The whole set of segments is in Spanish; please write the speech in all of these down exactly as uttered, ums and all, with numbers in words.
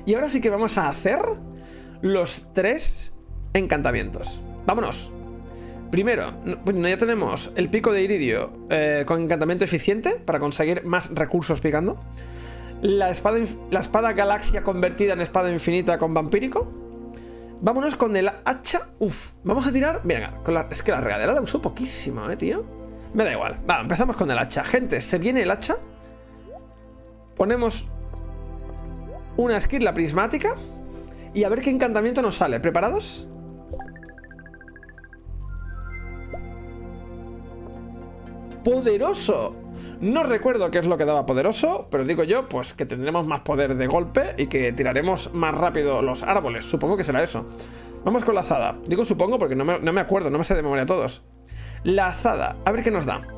Y ahora sí que vamos a hacer los tres encantamientos. ¡Vámonos! Primero, bueno, ya tenemos el pico de iridio eh, con encantamiento eficiente para conseguir más recursos picando. La espada, la espada galaxia convertida en espada infinita con vampírico. Vámonos con el hacha. Uf, vamos a tirar. Mira, con la, es que la regadera la uso poquísimo, eh, tío. Me da igual. Va, empezamos con el hacha. Gente, se viene el hacha. Ponemos una skill, la prismática. Y a ver qué encantamiento nos sale. ¿Preparados? ¡Poderoso! No recuerdo qué es lo que daba poderoso, pero digo yo, pues que tendremos más poder de golpe y que tiraremos más rápido los árboles. Supongo que será eso. Vamos con la azada. Digo supongo porque no me, no me acuerdo, no me sé de memoria todos. La azada. A ver qué nos da.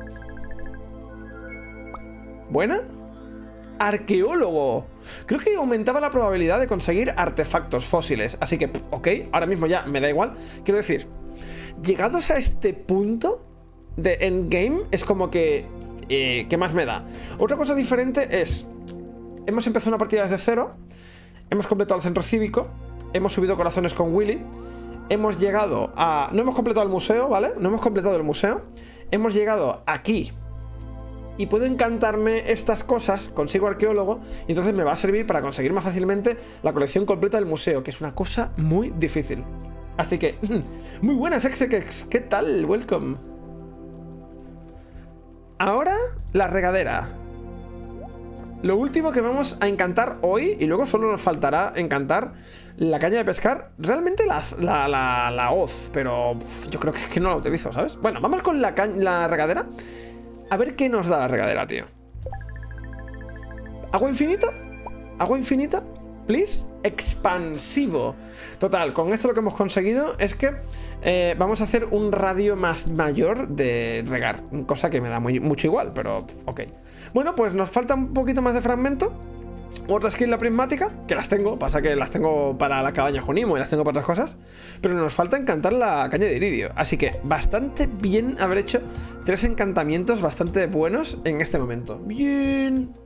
¿Buena? Arqueólogo. Creo que aumentaba la probabilidad de conseguir artefactos fósiles. Así que, ok, ahora mismo ya me da igual. Quiero decir, llegados a este punto de endgame, es como que... Eh, ¿qué más me da? Otra cosa diferente es... Hemos empezado una partida desde cero. Hemos completado el centro cívico. Hemos subido corazones con Willy. Hemos llegado a... No hemos completado el museo, ¿vale? No hemos completado el museo. Hemos llegado aquí. Y puedo encantarme estas cosas. Consigo arqueólogo. Y entonces me va a servir para conseguir más fácilmente la colección completa del museo, que es una cosa muy difícil. Así que... Muy buenas, Exekex. ¿Qué tal? Welcome. Ahora, la regadera. Lo último que vamos a encantar hoy, y luego solo nos faltará encantar la caña de pescar. Realmente la, la, la, la hoz, pero uf, yo creo que, que no la utilizo, ¿sabes? Bueno, vamos con la, la regadera. A ver qué nos da la regadera, tío. ¿Agua infinita? ¿Agua infinita? Please. Expansivo. Total, con esto lo que hemos conseguido es que eh, vamos a hacer un radio más mayor de regar. Cosa que me da muy, mucho igual, pero ok. Bueno, pues nos falta un poquito más de fragmento. Otra skill, la prismática, que las tengo. Pasa que las tengo para la cabaña Junimo y las tengo para otras cosas. Pero nos falta encantar la caña de iridio. Así que bastante bien haber hecho tres encantamientos bastante buenos en este momento. Bien.